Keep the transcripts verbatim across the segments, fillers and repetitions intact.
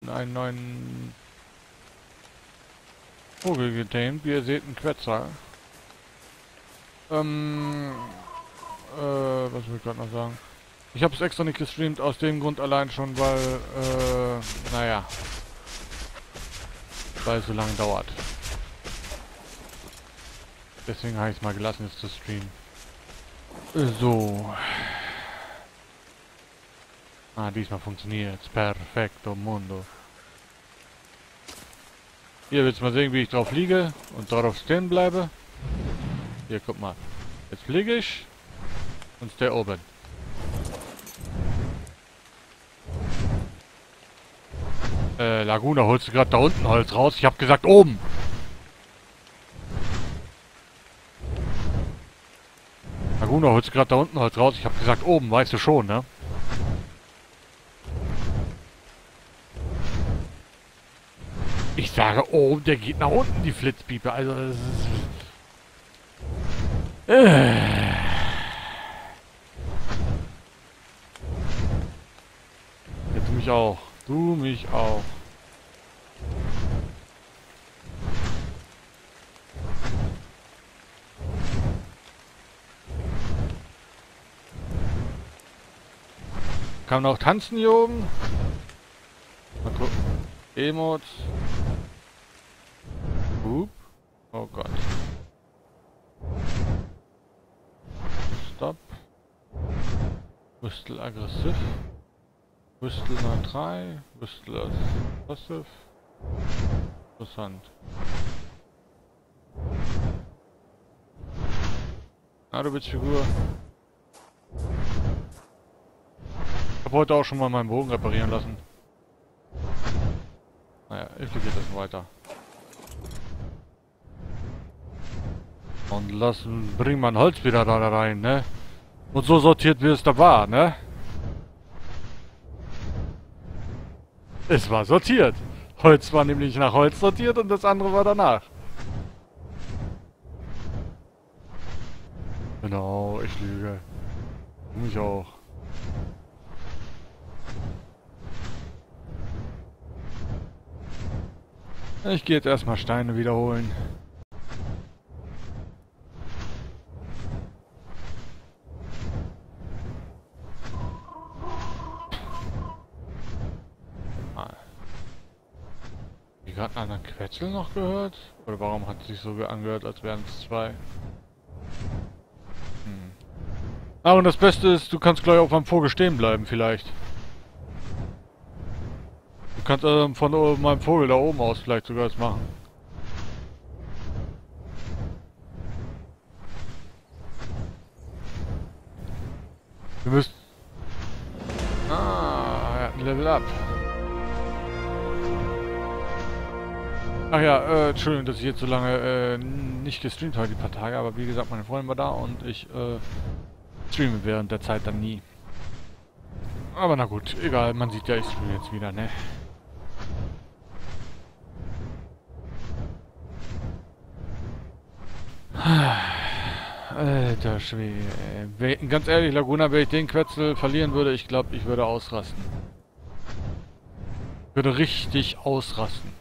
einen neuen Vogel getamed. Wie ihr seht, ein Quetzal. Ähm, äh, was will ich gerade noch sagen? Ich habe es extra nicht gestreamt, aus dem Grund allein schon, weil, äh, naja, weil es so lange dauert. Deswegen habe ich es mal gelassen, es zu streamen. So. Ah, diesmal funktioniert es. Perfekto mundo. Hier willst du mal sehen, wie ich drauf liege und darauf stehen bleibe. Hier, guck mal. Jetzt fliege ich und stehe oben. Äh, Laguna, holst du gerade da unten Holz raus? Ich habe gesagt oben. Laguna, holst du gerade da unten Holz raus? Ich habe gesagt oben, weißt du schon, ne? Ich sage oben, der geht nach unten, die Flitzpiepe. Also, das ist... Äh. Jetzt mich auch. Du mich auch. Kann man auch tanzen hier oben? Mal gucken. Emotes. Hup. Oh Gott. Stop. Whistle aggressiv. Whistle neutral. Whistle aggressiv. Interessant. Ah, du bist Figur. Ich habe heute auch schon mal meinen Bogen reparieren lassen. Naja, ich geht das weiter. Und lassen, bring mein Holz wieder da rein, ne? Und so sortiert, wie es da war, ne? Es war sortiert. Holz war nämlich nach Holz sortiert und das andere war danach. Genau, ich lüge. Du mich auch. Ich gehe jetzt erstmal Steine wiederholen. Ich gerade einen anderen Quetzel noch gehört? Oder warum hat es sich so angehört, als wären es zwei? Hm. Ah, und das Beste ist, du kannst gleich auf einem Vogel stehen bleiben, vielleicht. Du kannst ähm, von äh, meinem Vogel da oben aus vielleicht sogar was machen. Du müsst... Ah, er hat ein Level Up. Ach ja, äh, Entschuldigung, dass ich jetzt so lange äh, nicht gestreamt habe, die paar Tage, aber wie gesagt, meine Freundin war da und ich äh, streame während der Zeit dann nie. Aber na gut, egal, man sieht ja, ich streame jetzt wieder, ne? Alter Schwede. Ganz ehrlich, Laguna, wenn ich den Quetzel verlieren würde, ich glaube, ich würde ausrasten. Ich würde richtig ausrasten.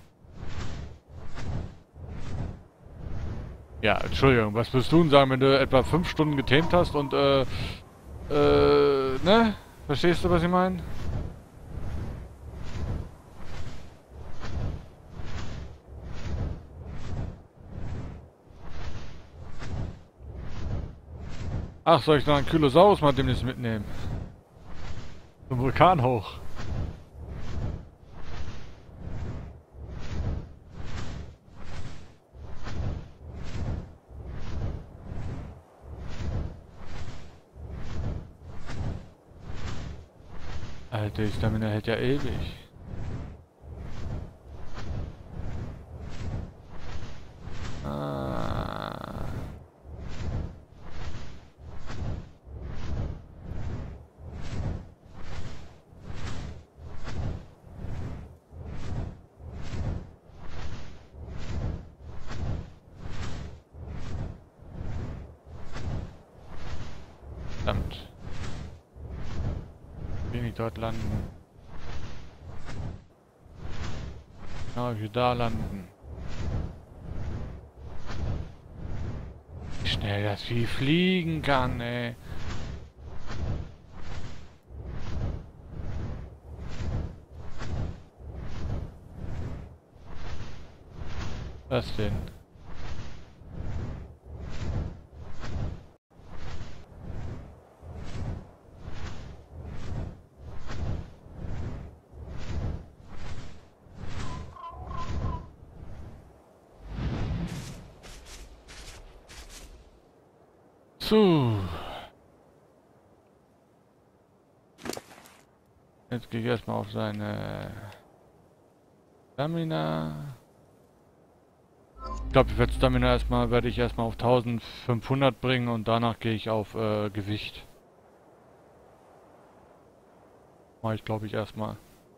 Ja, Entschuldigung, was würdest du denn sagen, wenn du etwa fünf Stunden getamed hast und, äh, äh, ne? Verstehst du, was ich meine? Ach, soll ich noch einen Kylosaurus mal demnächst mitnehmen? Zum Vulkan hoch. Alter, die Stamina hält ja ewig. Ah. Verdammt. Will nicht dort landen. Ja, wir da landen. Wie schnell das Vieh fliegen kann, ey. Was denn? So. Jetzt gehe ich erstmal auf seine Stamina. Ich glaube, ich werde Stamina erstmal, werde ich erstmal auf eintausendfünfhundert bringen und danach gehe ich auf äh, Gewicht. Mache ich, glaube ich, erstmal.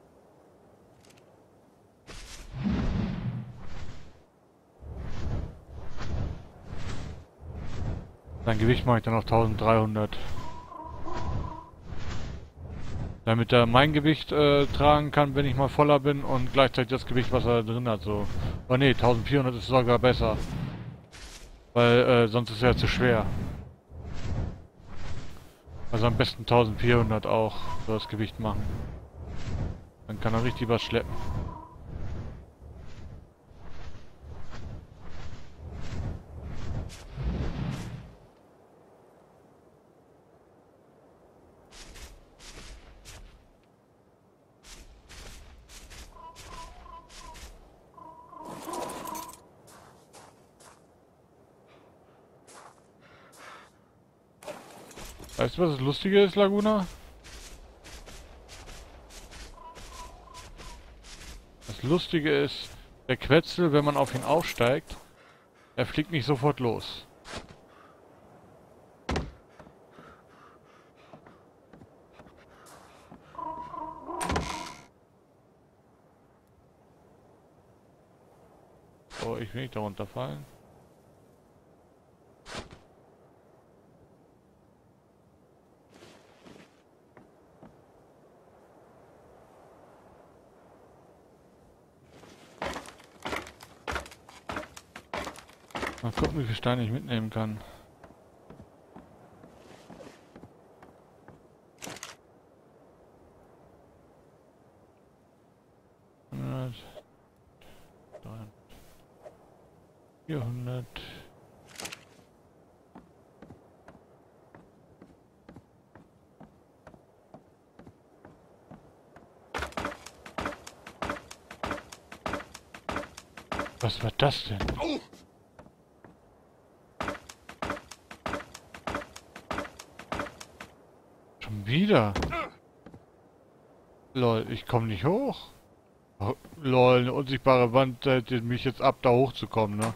Sein Gewicht mache ich dann auf eintausenddreihundert. Damit er mein Gewicht äh, tragen kann, wenn ich mal voller bin und gleichzeitig das Gewicht, was er drin hat, so. Oh ne, eintausendvierhundert ist sogar besser. Weil äh, sonst ist er zu schwer. Also am besten eintausendvierhundert auch so das Gewicht machen. Dann kann er richtig was schleppen. Weißt du, was das Lustige ist, Laguna? Das Lustige ist, der Quetzal, wenn man auf ihn aufsteigt, er fliegt nicht sofort los. Oh, ich will nicht da runterfallen. Mal gucken, wie viel Steine ich mitnehmen kann. hundert, dreihundert, vierhundert. Was war das denn? Oh. Schon wieder? Lol, ich komme nicht hoch. Oh, lol, eine unsichtbare Wand hält mich jetzt ab, da hochzukommen, ne?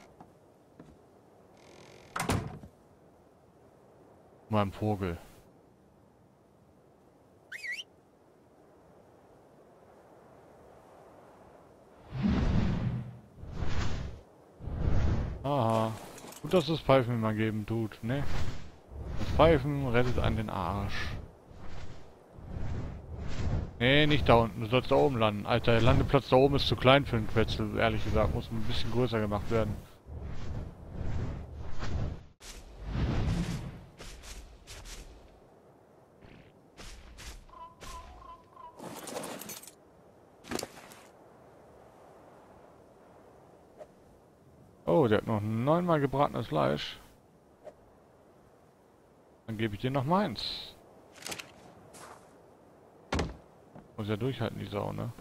Mein Vogel. Aha. Gut, dass es Pfeifen immer geben tut, ne? Das Pfeifen rettet einen den Arsch. Nee, nicht da unten. Du sollst da oben landen. Alter, der Landeplatz da oben ist zu klein für einen Quetzal, ehrlich gesagt. Muss ein bisschen größer gemacht werden. Oh, der hat noch neunmal gebratenes Fleisch. Dann gebe ich dir noch meins. Muss ja durchhalten, die Sau, ne?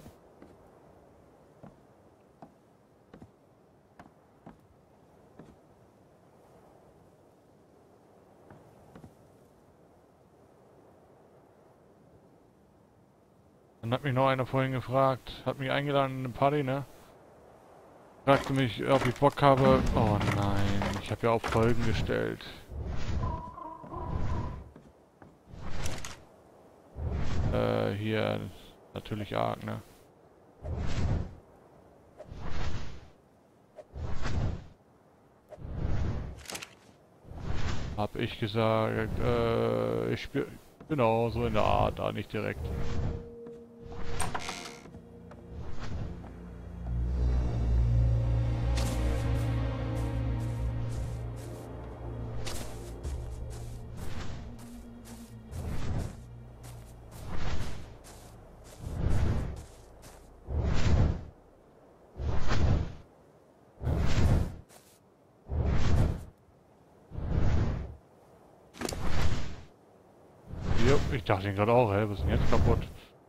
Dann hat mich noch einer vorhin gefragt, hat mich eingeladen in eine Party, ne? Fragte mich, ob ich Bock habe. Oh nein, ich habe ja auf Folgen gestellt. Äh, hier natürlich arg, ne? Hab ich gesagt, äh, ich bin genau so in der Art, da nicht direkt. Ich dachte gerade auch, hä, was ist denn jetzt kaputt?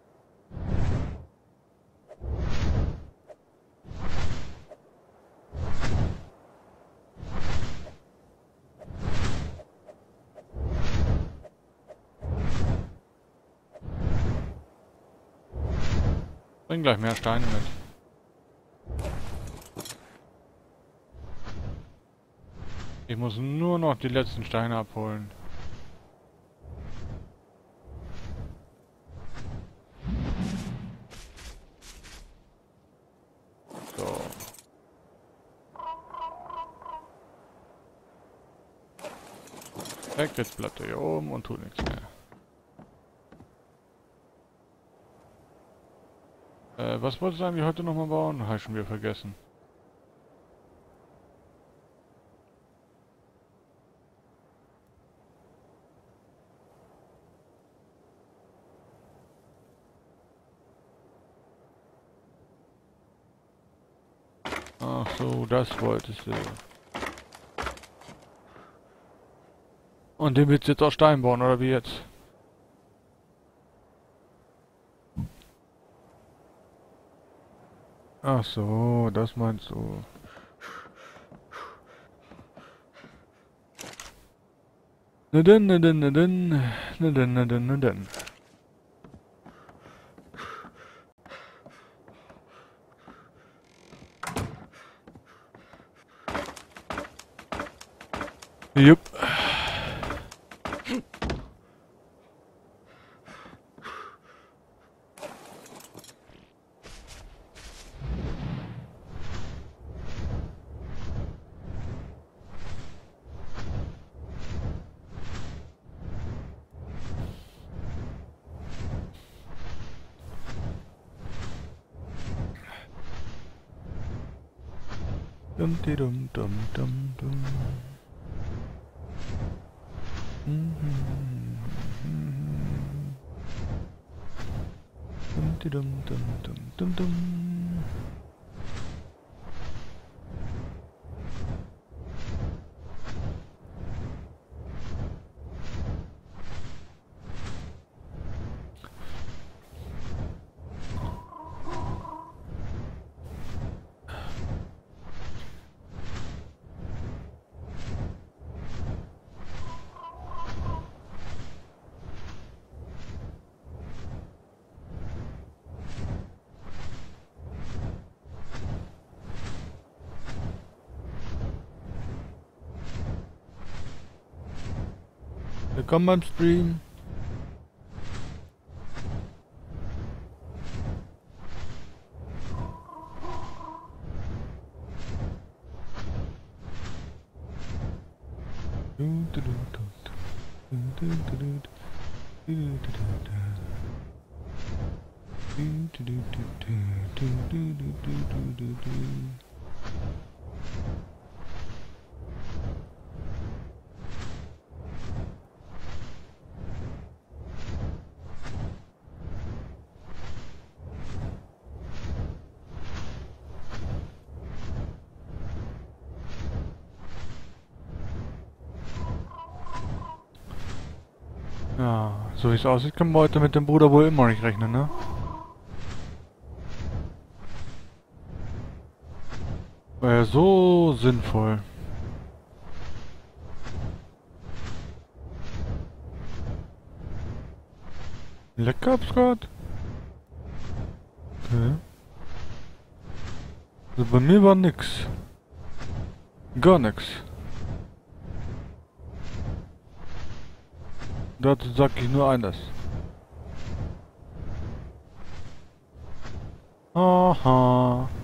Bring gleich mehr Steine mit. Ich muss nur noch die letzten Steine abholen. So. Weg, jetzt bleibt er hier oben und tut nichts mehr. Äh, was wolltest du eigentlich heute nochmal bauen? Habe ich schon wieder vergessen. Ach so, das wolltest du. Und den willst du jetzt aus Stein bauen, oder wie jetzt? Ach so, das meinst du. Na denn, na denn, na denn, na denn, na denn, na denn. Jupp. Dum di dum dum dum dum. Dum di dum dum dum dum dum. Willkommen beim Stream. Ja, so wie es aussieht, können wir heute mit dem Bruder wohl immer nicht rechnen, ne? War ja so sinnvoll. Leck gab's grad? Okay. Also bei mir war nix. Gar nix. Dazu sag ich nur eines. Aha.